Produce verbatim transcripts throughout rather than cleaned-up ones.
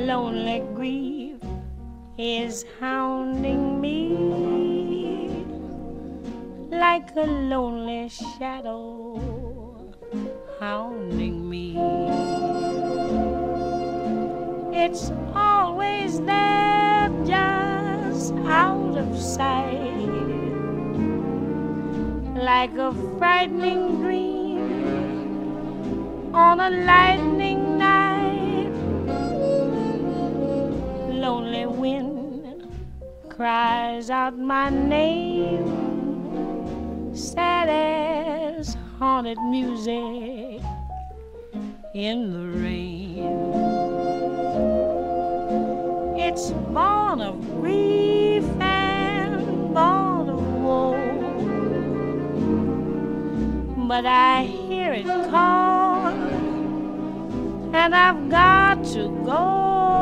Lonely grief is hounding me like a lonely shadow hounding me. It's always there, just out of sight, like a frightening dream on a lightning night. Lonely wind cries out my name, sad as haunted music in the rain. It's born of grief and born of woe, but I hear it call, and I've got to go.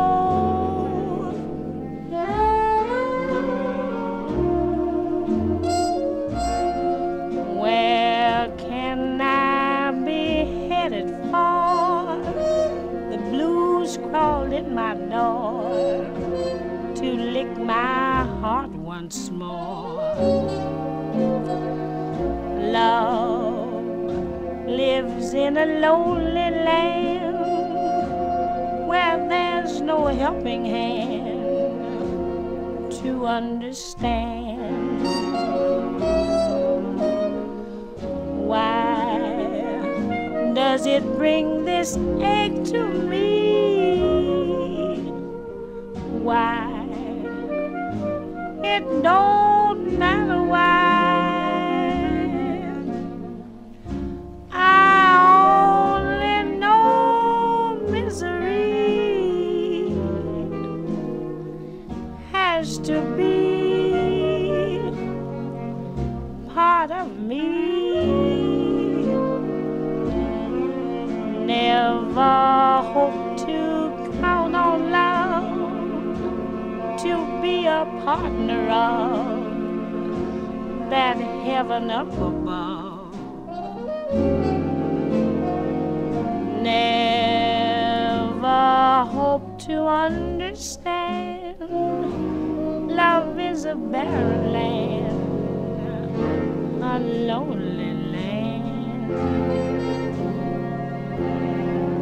Where can I be headed for? The blues crawled at my door to lick my heart once more. Love lives in a lonely land where there's no helping hand to understand. Why does it bring this ache to me? Why? It don't matter why. I only know misery has to be part of me. Never hope to count on love to be a partner of that heaven up above. Never hope to understand love is a barren land, a lonely land.